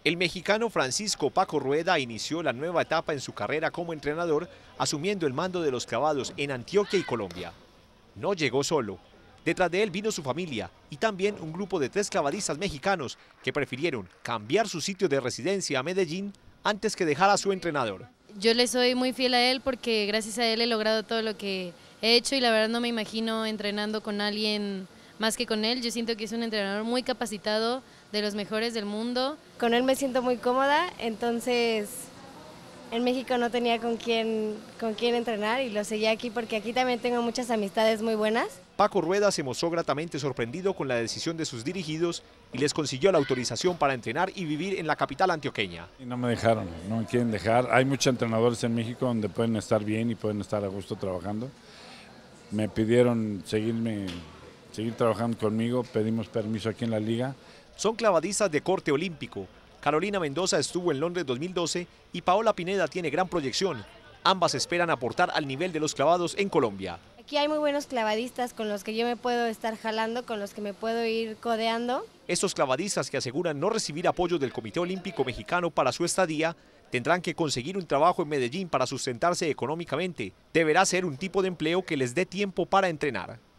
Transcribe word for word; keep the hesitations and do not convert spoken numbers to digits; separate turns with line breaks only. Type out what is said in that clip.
El mexicano Francisco Paco Rueda inició la nueva etapa en su carrera como entrenador, asumiendo el mando de los clavados en Antioquia y Colombia. No llegó solo. Detrás de él vino su familia y también un grupo de tres clavadistas mexicanos que prefirieron cambiar su sitio de residencia a Medellín antes que dejar a su entrenador.
Yo le soy muy fiel a él porque gracias a él he logrado todo lo que he hecho y la verdad no me imagino entrenando con alguien más que con él. Yo siento que es un entrenador muy capacitado, de los mejores del mundo.
Con él me siento muy cómoda, entonces en México no tenía con quién, con quién entrenar y lo seguí aquí porque aquí también tengo muchas amistades muy buenas.
Paco Rueda se mostró gratamente sorprendido con la decisión de sus dirigidos y les consiguió la autorización para entrenar y vivir en la capital antioqueña.
Y no me dejaron, no me quieren dejar. Hay muchos entrenadores en México donde pueden estar bien y pueden estar a gusto trabajando. Me pidieron seguirme, seguir trabajando conmigo, pedimos permiso aquí en la liga.
Son clavadistas de corte olímpico. Carolina Mendoza estuvo en Londres dos mil doce y Paola Pineda tiene gran proyección. Ambas esperan aportar al nivel de los clavados en Colombia.
Aquí hay muy buenos clavadistas con los que yo me puedo estar jalando, con los que me puedo ir codeando.
Estos clavadistas que aseguran no recibir apoyo del Comité Olímpico Mexicano para su estadía, tendrán que conseguir un trabajo en Medellín para sustentarse económicamente. Deberá ser un tipo de empleo que les dé tiempo para entrenar.